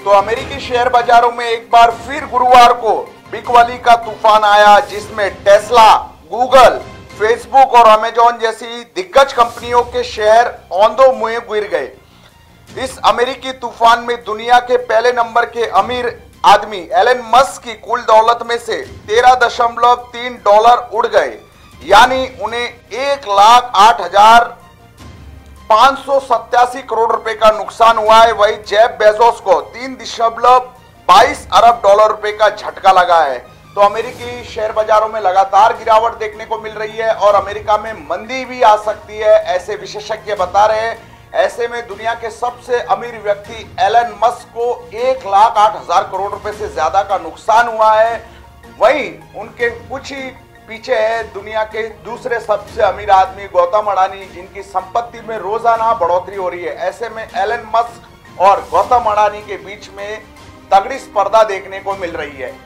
तो अमेरिकी शेयर बाजारों में एक बार फिर गुरुवार को बिकवाली का तूफान आया, जिसमें टेस्ला, गूगल, फेसबुक और अमेजॉन जैसी दिग्गज कंपनियों के शेयर औंधे मुंह गिर गए। इस अमेरिकी तूफान में दुनिया के पहले नंबर के अमीर आदमी एलन मस्क की कुल दौलत में से $13.3 उड़ गए, यानी उन्हें 1,08,587 करोड़ रुपए का नुकसान हुआ है। वही जेफ बेजोस को $3.22 अरब रुपए का झटका लगा है। तो अमेरिकी शेयर बाजारों में लगातार गिरावट देखने को मिल रही है और अमेरिका में मंदी भी आ सकती है, ऐसे विशेषज्ञ बता रहे हैं। ऐसे में दुनिया के सबसे अमीर व्यक्ति एलन मस्क को 1,08,000 करोड़ रुपए से ज्यादा का नुकसान हुआ है। वहीं उनके कुछ ही पीछे है दुनिया के दूसरे सबसे अमीर आदमी गौतम अडानी, जिनकी संपत्ति में रोजाना बढ़ोतरी हो रही है। ऐसे में एलन मस्क और गौतम अडानी के बीच में तगड़ी स्पर्धा देखने को मिल रही है।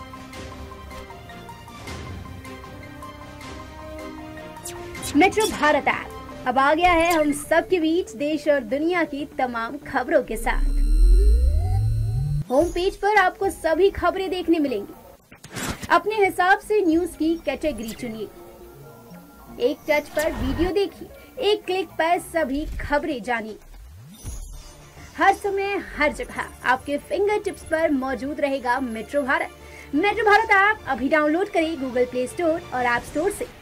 मेट्रो भारत ऐप अब आ गया है हम सब के बीच देश और दुनिया की तमाम खबरों के साथ। होम पेज पर आपको सभी खबरें देखने मिलेंगी। अपने हिसाब से न्यूज की कैटेगरी चुनिए, एक टच पर वीडियो देखिए, एक क्लिक पर सभी खबरें जानिए। हर समय हर जगह आपके फिंगर टिप्स पर मौजूद रहेगा Metro Bharat. Metro Bharat app अभी डाउनलोड करें गूगल प्ले स्टोर और ऐप स्टोर से।